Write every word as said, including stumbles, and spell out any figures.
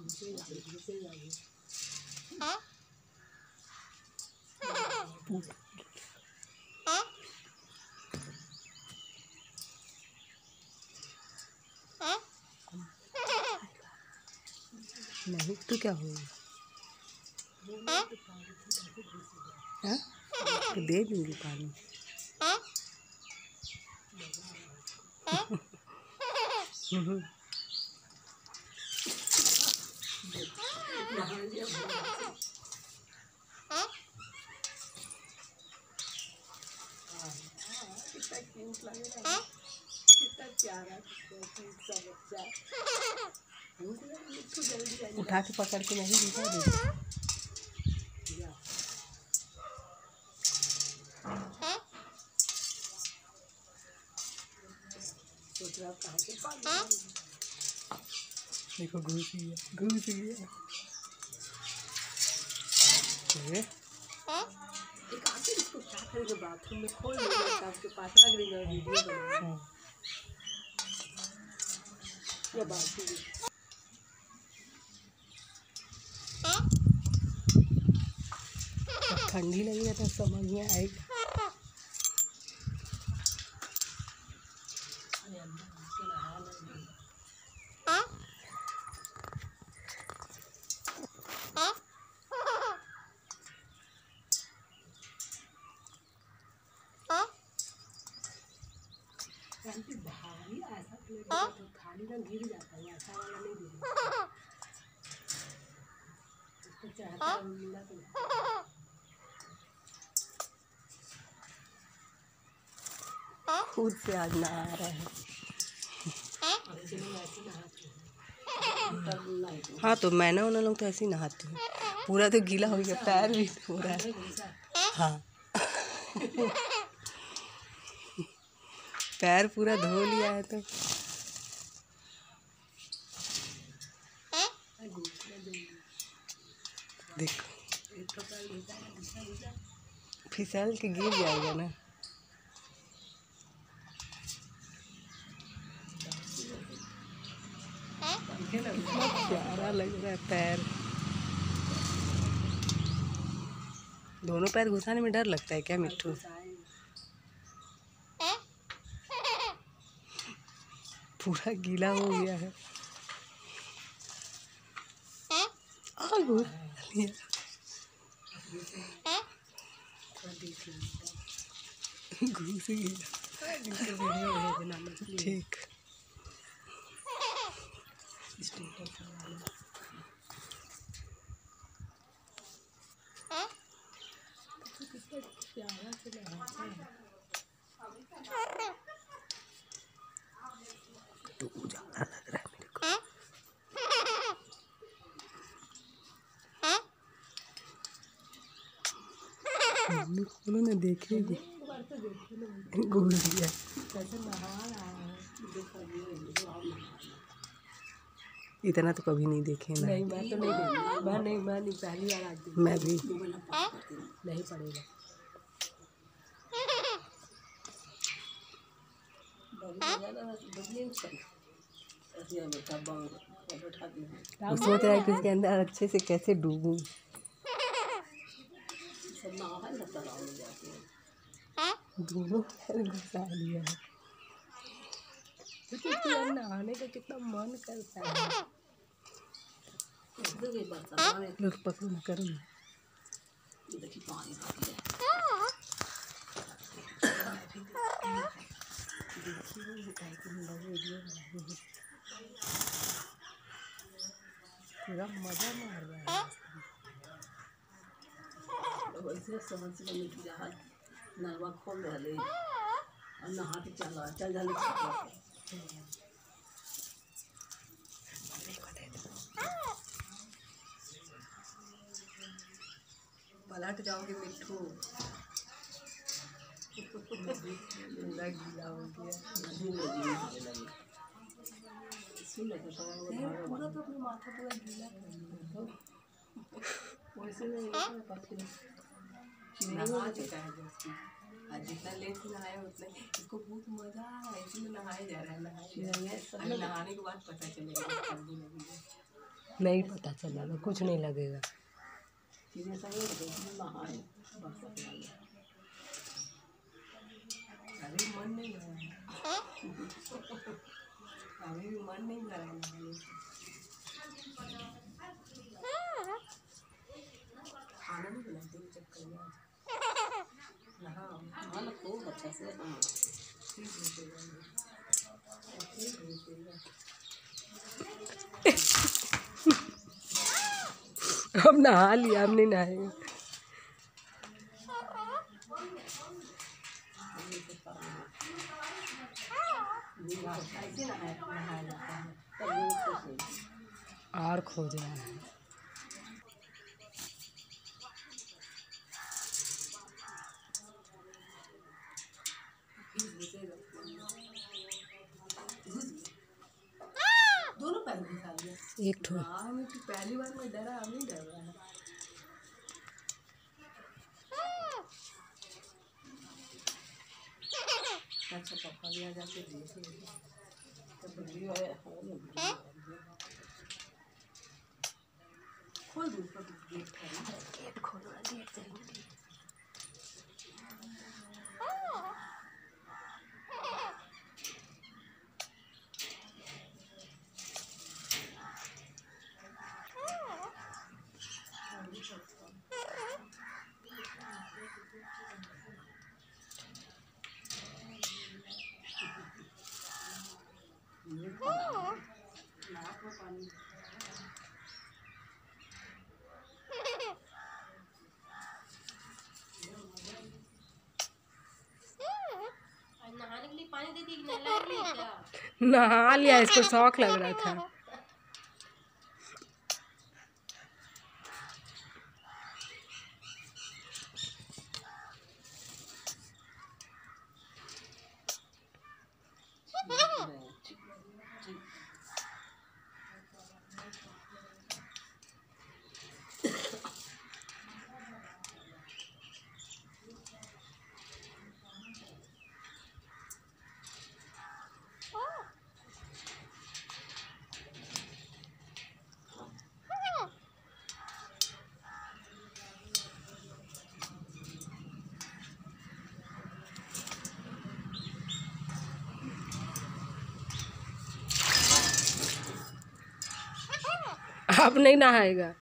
नहीं तो क्या होगा? हाँ तो दे दूँगी पानी। उठा के पकड़ के नहीं दिखा दे। देखो घुस गया, घुस गया। एक आके इसको क्या करेंगे, बाथरूम में खोल देंगे, आपके पास रख देंगे और वीडियो बनाएंगे। ये बाथरूम ठंडी लगी है तो समझ में आएगा। भारी ऐसा प्लेट तो खाली ना गिर जाता है, ऐसा वाला नहीं गिरेगा। इसको चाहता है मिला तो खुद से आज नहा रहा है। हाँ तो मैंने उन लोग तो ऐसे ही नहाते हैं। पूरा तो गीला हो गया, पैर भी पूरा। हाँ पैर पूरा धो लिया है तो देखो फिसल के गिर जाएगा ना। कितना प्यारा लग रहा है पैर। दोनों पैर घुसाने में डर लगता है क्या मिट्ठू? पूरा गीला हो गया है। घुस गया। ठीक तो ज़्यादा लग रहा है मेरे को। उन्होंने देखेगी घूर दिया। इतना तो कभी नहीं देखे ना। नहीं मैं तो नहीं देखी। मैं नहीं मैं नहीं पहली बार आज देखी। मैं भी नहीं पड़ेगा। वो सोच रहा है कि उसके अंदर अच्छे से कैसे डूबूं। दोनों पैर घुसा लिया है। तो नहाने का कितना मन करता है। लोग पकड़ो ना करो ना। पूरा मजा मार रहा है। वैसे समझ से नलवा खोल रहे और नहा के चला चल जाने पलट जाओगे मिट्ठू। पूरा गीला हो गया। पूरा तो अपना माथा पूरा गीला कर वैसे नहा चुका है। आज जितना लेट से नहाया उतना इसको बहुत मजा आ रहा है, इसलिए नहाया जा रहा है। नहाने के बाद पता चलेगा। नहीं पता चला, कुछ नहीं लगेगा। अभी मन नहीं लगा, अभी भी मन नहीं लगा। खाना नहीं बनाते चक्कर में। हाँ हाँ खूब अच्छा से। हाँ अब नहा लिया, अब नहीं नहाएंगे। और खोज रहा है। दोनों पैर दिखा दिया एक ठो। पहली बार मैं डरा, अब नहीं डर रहा है। अच्छा पापा भी आ जाते देख खोल दो, गेट गेट खोलो, गेट जल्दी। नहाने के लिए पानी दे दी, नहला लिया क्या? नहा लिया, इसको शौक लग रहा था। अब नहीं नहाएगा।